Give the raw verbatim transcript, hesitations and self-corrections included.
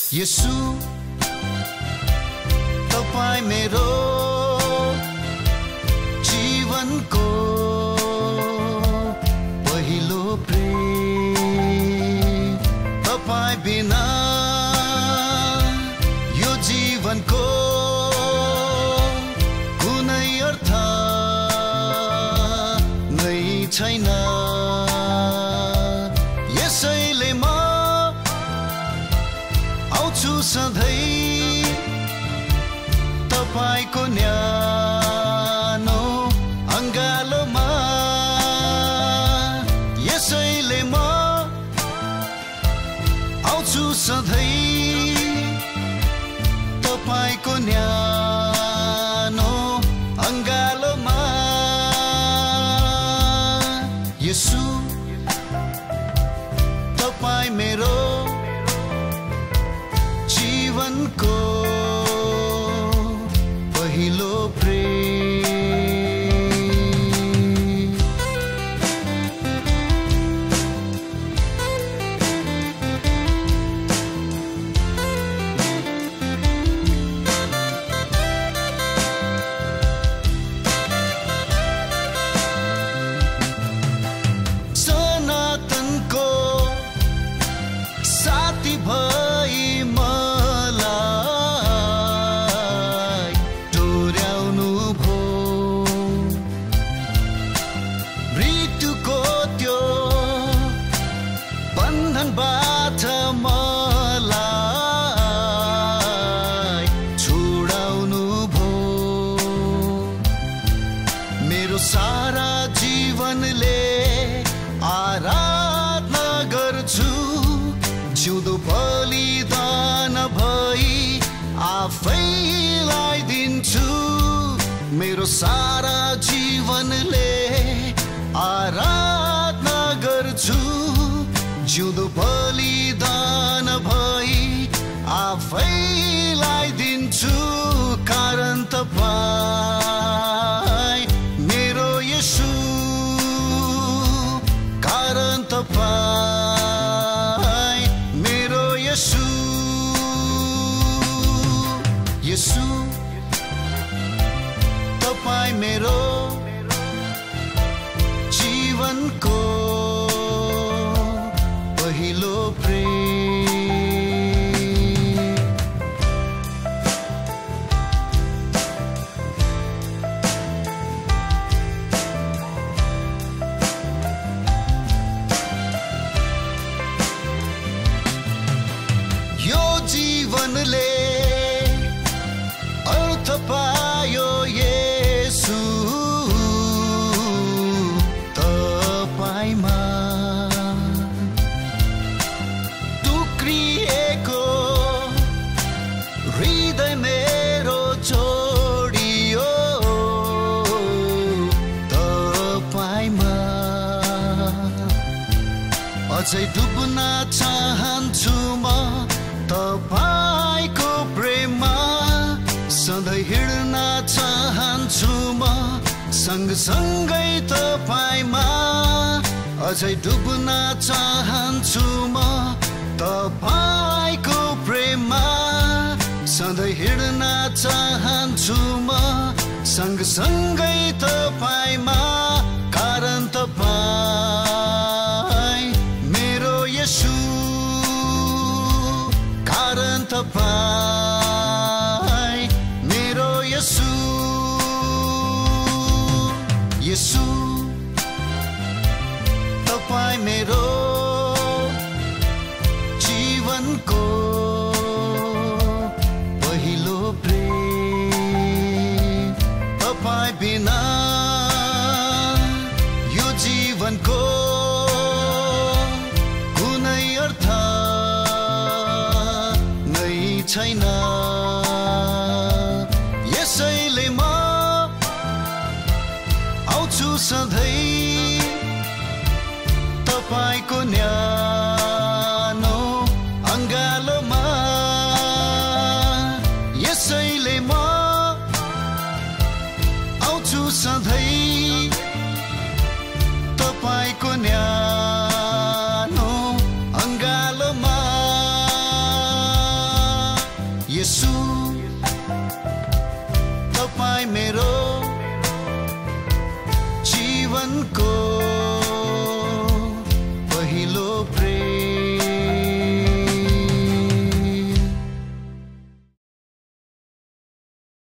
येशू तपाईं मेरो जीवनको पहिलो प्रेम। तपाईं बिना यो जीवनको कुनै अर्थ नै छैन। यसैले म आउँछु सधैँ तपाईको न्यानो अङ्गालोमा। यसैले म आउँछु सधैँ तपाईको न्यानो अङ्गालोमा। येशू तपाईं मेरो जीवनको पहिलो प्रेम। सनातनको साथी भई मलाई डोर्याउनु भो। मृत्युको त्यो बन्धनबाट मलाई छुडाउनु भो। मेरो सारा जीवनले आराधना गर्छु, जिउँदो बलिदान भई आफैलाई दिन्छु। मेरो सारा जीवनले आराधना गर्छु, जिउँदो बलिदान भई आफैलाई दिन्छु। कारण तपाईं मेरो येशू, कारण तपाईं मेरो येशू। येशू तपाईं मेरो जीवनको पहिलो प्रेम। यो जीवनले अर्थ पायो येशू तपाईमा। टुक्रिएको हृदय मेरो जोडियो तपाईमा। अझै डुब्न चाहन्छु म तपाईको प्रेममा। सधैँ हिँड्न चाहन्छु म सँगसँगै तपाईमा। अझै डुब्न चाहन्छु म तपाईको प्रेममा। सधैँ हिँड्न चाहन्छु म सँगसँगै तपाईमा। कारण तपाईं मेरो येशू, कारण तपाईं मेरो येशू। येशू तपाईं मेरो जीवनको पहिलो प्रेम। तपाईं बिना यो जीवनको कुनै अर्थ नै छैन। यसैले म आउँछु सधैँ तपाईको न्याय